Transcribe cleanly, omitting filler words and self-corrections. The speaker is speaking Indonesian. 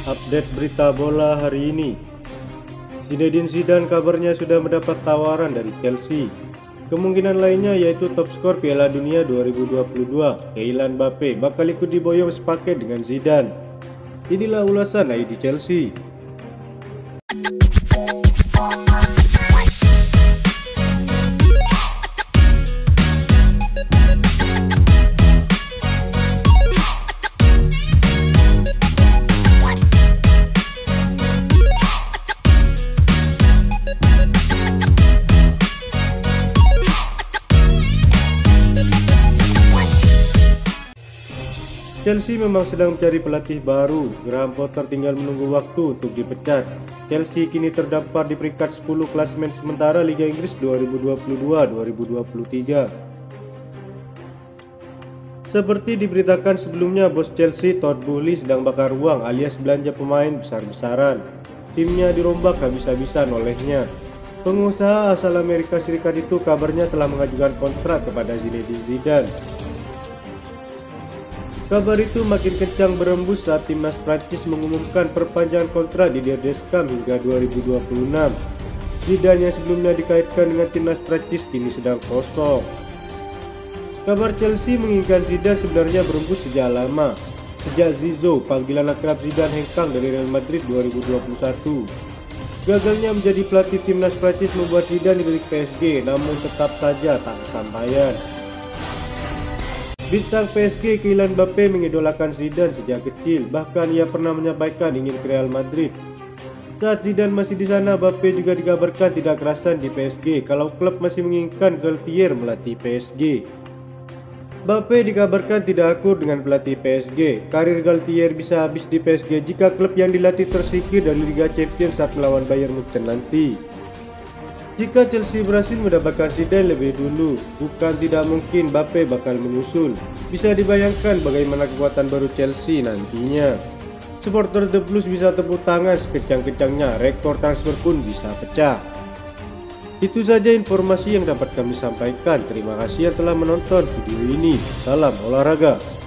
Update berita bola hari ini. Zinedine Zidane kabarnya sudah mendapat tawaran dari Chelsea. Kemungkinan lainnya yaitu top skor Piala Dunia 2022, Kylian Mbappe bakal ikut diboyong sepaket dengan Zidane. Inilah ulasan ID Chelsea. Chelsea memang sedang mencari pelatih baru. Graham Potter tinggal menunggu waktu untuk dipecat. Chelsea kini terdampar di peringkat 10 klasemen sementara Liga Inggris 2022-2023. Seperti diberitakan sebelumnya, bos Chelsea Todd Boehly sedang bakar uang alias belanja pemain besar-besaran. Timnya dirombak habis-habisan olehnya. Pengusaha asal Amerika Serikat itu kabarnya telah mengajukan kontrak kepada Zinedine Zidane. Kabar itu makin kencang berembus saat timnas Prancis mengumumkan perpanjangan kontrak di Der Deschamps hingga 2026. Zidane yang sebelumnya dikaitkan dengan timnas Prancis kini sedang kosong. Kabar Chelsea menginginkan Zidane sebenarnya berembus sejak lama. Sejak Zizou, panggilan akrab Zidane hengkang dari Real Madrid 2021. Gagalnya menjadi pelatih timnas Prancis membuat Zidane dilirik PSG, namun tetap saja tak kesampaian. Bintang PSG Kylian Mbappe mengidolakan Zidane sejak kecil, bahkan ia pernah menyampaikan ingin ke Real Madrid. Saat Zidane masih di sana, Mbappe juga dikabarkan tidak kerasan di PSG kalau klub masih menginginkan Galtier melatih PSG. Mbappe dikabarkan tidak akur dengan pelatih PSG. Karir Galtier bisa habis di PSG jika klub yang dilatih tersingkir dari Liga Champions saat melawan Bayern Munchen nanti. Jika Chelsea berhasil mendapatkan Zidane lebih dulu, bukan tidak mungkin Mbappe bakal menyusul. Bisa dibayangkan bagaimana kekuatan baru Chelsea nantinya. Supporter The Blues bisa tepuk tangan sekejang-kejangnya, rekor transfer pun bisa pecah. Itu saja informasi yang dapat kami sampaikan. Terima kasih yang telah menonton video ini. Salam olahraga.